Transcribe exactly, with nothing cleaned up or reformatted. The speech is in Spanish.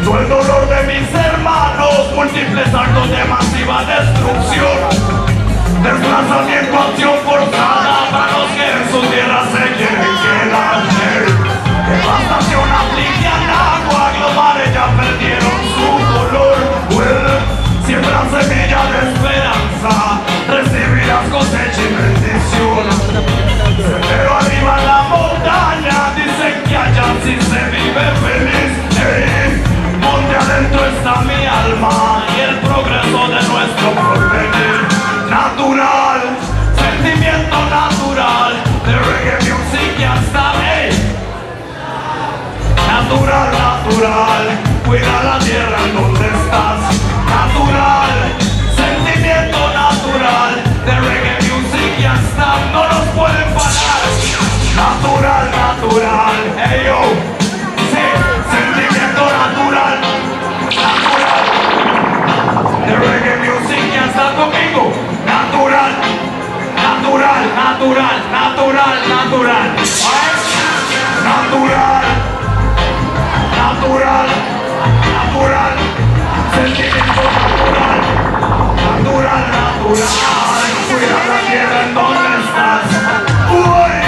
Siento el dolor de mis hermanos, múltiples actos de masiva destrucción, desplazamiento, acción forzada para los que en su tierra se quieren quedar. Devastación, aflicción, agua, los mares ya perdieron su color. Well, siembran semilla de esperanza, recibirás cosecha y bendición. Pero arriba en la montaña dicen que allá sí se vive feliz. Hey, monte adentro está mi alma y el progreso de nuestro porvenir. Natural, sentimiento natural, de reggae music ya está. Hey, natural, natural, cuida la tierra en donde estás. Natural, sentimiento natural, de reggae music ya está, no nos pueden parar. Natural, natural, hey yo, sí, sentimiento natural, natural, de reggae music ya está conmigo. Natural, natural, natural, natural, natural, natural, natural, natural, sentimiento natural, natural, natural, cuida la tierra en donde estás. Uy.